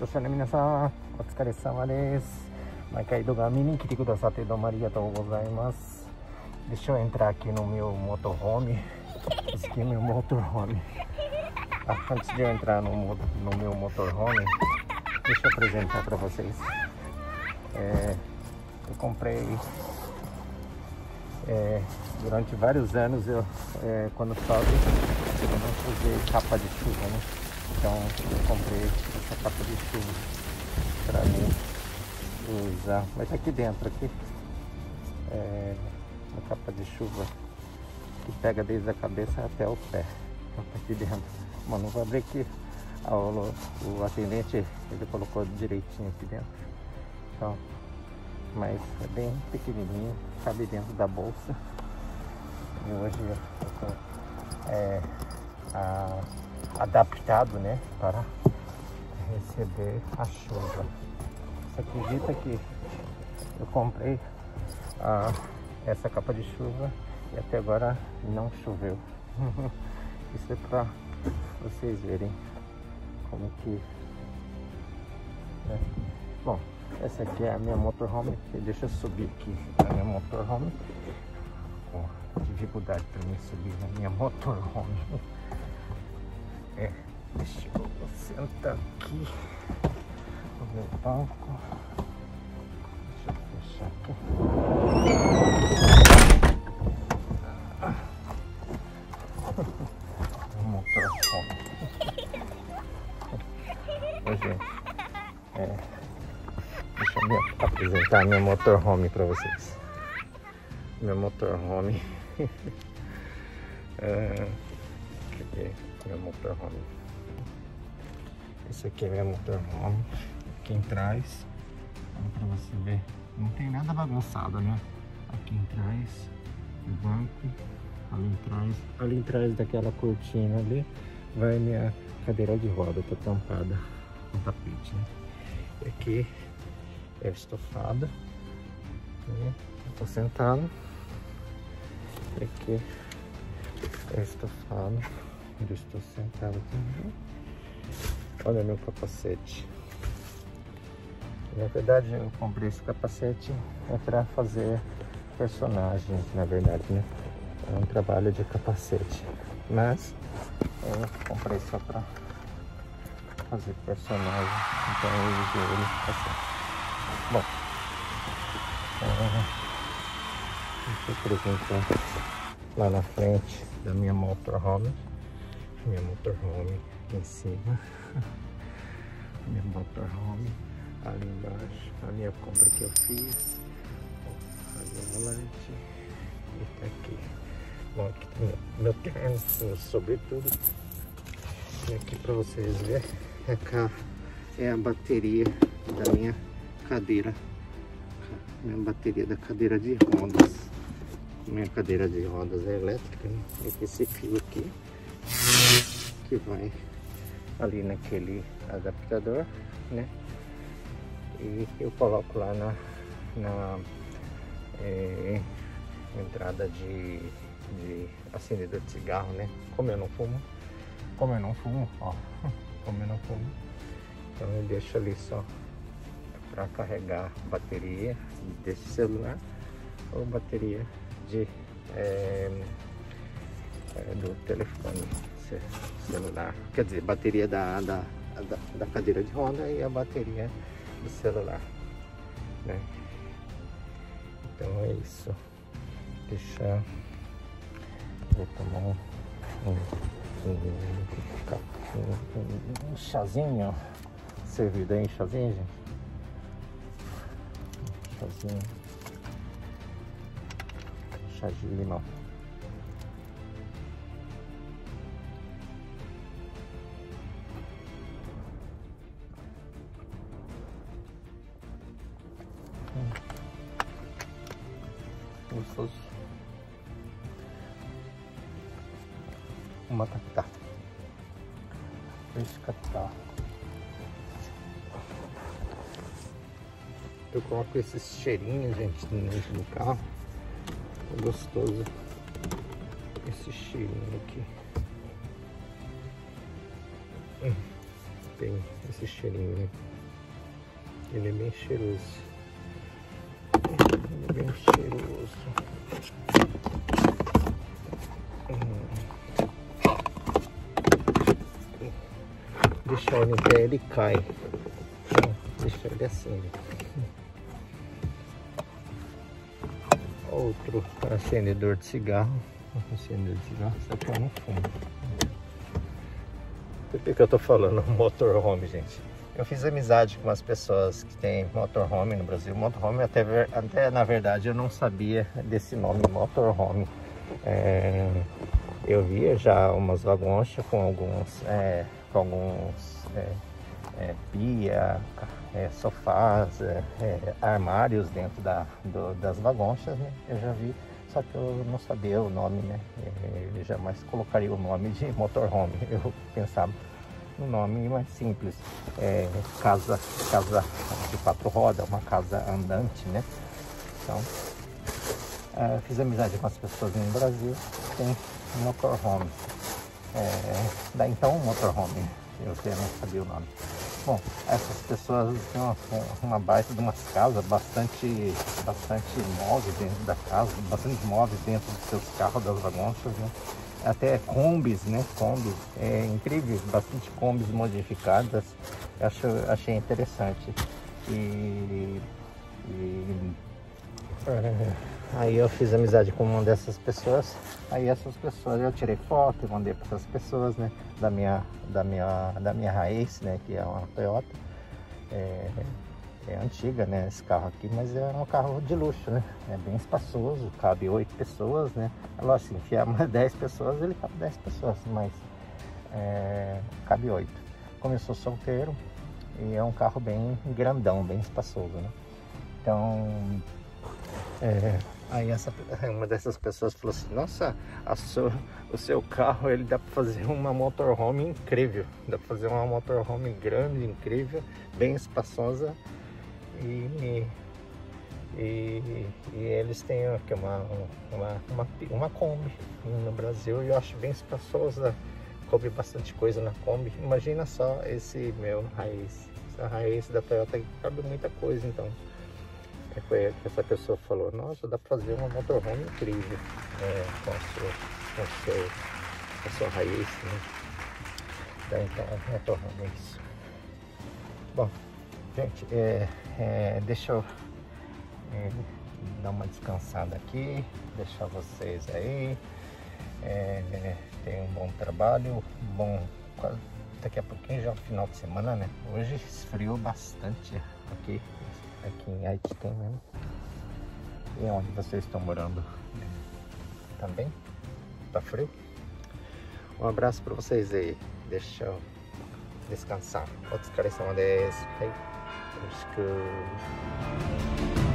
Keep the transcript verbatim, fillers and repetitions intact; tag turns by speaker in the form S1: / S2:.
S1: 聴者の皆さん、お疲れ様です。毎回動画見に来てくださってどうもありがとうございます。Deixa eu entrar aqui no meu motorhome. Esse aqui é meu motorhome. Ah, antes de eu entrar no, no meu motorhome, deixa eu apresentar para vocês. É, eu comprei é, durante vários anos, eu, é, quando chove, eu não usei capa de chuva, né? Então eu comprei essa capa de chuva para mim usar. Mas tá aqui dentro, aqui é uma capa de chuva que pega desde a cabeça até o pé. Então tá aqui dentro. Mano, não vou abrir aqui. Ah, o, o atendente ele colocou direitinho aqui dentro. Então, mas é bem pequenininho, cabe dentro da bolsa. E hoje eu tô é, a, adaptado, né, para receber a chuva. Você acredita que eu comprei a, essa capa de chuva e até agora não choveu? Isso é para vocês verem como que, né? Bom, essa aqui é a minha motorhome. Deixa eu subir aqui na minha motorhome. Com dificuldade para mim subir na minha motorhome. É, deixa eu sentar aqui no meu banco. Deixa eu fechar aqui. Motorhome. Oi, gente. É, deixa eu apresentar minha motorhome para vocês. Meu motorhome. é, cadê meu motorhome? Esse aqui é meu motorhome. Aqui atrás, para você ver, não tem nada bagunçado, né? Aqui atrás, o banco. Ali atrás, ali atrás daquela cortina ali, vai minha cadeira de roda, tá tampada com tapete, né? E aqui é estofado, né? Eu tô sentado. E aqui é estofado, eu estou sentado também. Olha meu capacete. Na verdade, eu comprei esse capacete é para fazer personagens, na verdade, né? É um trabalho de capacete, mas eu comprei só para fazer personagem, então eu usei ele assim. Bom, é, deixa eu apresentar lá na frente da minha motorhome, minha motorhome em cima, minha motorhome ali embaixo, a minha compra que eu fiz, ali o volante e tá aqui. Bom, aqui tem meu, meu terno, meu sobretudo. E aqui para vocês verem, é, cá, é a bateria da minha cadeira. Minha bateria da cadeira de rodas. Minha cadeira de rodas é elétrica, né? E esse fio aqui, que vai ali naquele adaptador, né? E eu coloco lá na, na é, entrada de de acendedor de cigarro, né? Como eu não fumo, como eu não fumo, ó, como eu não fumo, então eu deixo ali só para carregar bateria desse celular ou bateria de é, é, do telefone celular, quer dizer, bateria da, da, da, da cadeira de roda e a bateria do celular, né? Então é isso. Deixa vou tomar um, um, um, um, um chazinho servido aí, chazinho, gente. Um chazinho, chá de limão. Hum. Gostoso. Uma tá. Pescatar. Eu coloco esses cheirinhos, gente, dentro do carro. É gostoso. Esse cheirinho aqui. Hum. tem esse cheirinho, né? Ele é bem cheiroso. Ele é bem cheiroso. Hum. Deixa ele em pé, ele cai. Então, deixa ele assim. Outro acendedor de cigarro. Acendedor de cigarro, só que eu não fumo. Por que que eu tô falando motorhome, gente? Eu fiz amizade com umas pessoas que tem motorhome no Brasil. Motorhome, até, até na verdade eu não sabia desse nome, motorhome. É, eu via já umas vagonchas com alguns, é, com alguns é, é, pia, é, sofás, é, é, armários dentro da, do, das vagonchas, né? Eu já vi, só que eu não sabia o nome, né? Eu jamais colocaria o nome de motorhome. Eu pensava no nome mais simples, é, casa, casa de quatro rodas, uma casa andante, né? Então, é, fiz amizade com as pessoas no Brasil que tem motorhome. É, daí então motorhome, eu não sabia o nome. Bom, essas pessoas têm uma, uma baita de umas casas, bastante, bastante móveis dentro da casa, bastante móveis dentro dos seus carros, das vagonchas, né? Até combis, né? Combis, é incrível, bastante combis modificadas. Eu acho, achei interessante. E, e é, aí eu fiz amizade com uma dessas pessoas. Aí essas pessoas eu tirei foto e mandei para essas pessoas, né? Da minha, da minha, da minha raiz, né? Que é uma Toyota. É, é antiga, né? Esse carro aqui, mas é um carro de luxo, né? É bem espaçoso, cabe oito pessoas, né? Agora assim, enfiar mais dez pessoas, ele cabe dez pessoas, mas é, cabe oito. Como eu sou solteiro, e é um carro bem grandão, bem espaçoso, né? Então, é, aí essa, uma dessas pessoas falou assim: nossa, a sua, o seu carro, ele dá para fazer uma motorhome incrível, dá para fazer uma motorhome grande, incrível, bem espaçosa. E, e, e eles têm aqui uma, uma, uma, uma Kombi no Brasil, e eu acho bem espaçosa, coube bastante coisa na Kombi. Imagina só esse meu raiz, essa raiz da Toyota que cabe muita coisa. Então foi que essa pessoa falou: nossa, dá pra fazer uma motorhome incrível, é, com, a sua, com, a sua, com a sua raiz, né? Daí, então, motorhome é isso. Bom, gente, é, é, deixa eu é, dar uma descansada aqui, deixar vocês aí. É, tenham um bom trabalho, bom, daqui a pouquinho já é o final de semana, né? Hoje esfriou bastante aqui, aqui em Haiti mesmo. E onde vocês estão morando também? Tá frio? Um abraço para vocês aí, deixa eu descansar. Outros caras são desse. Hey. Let's go.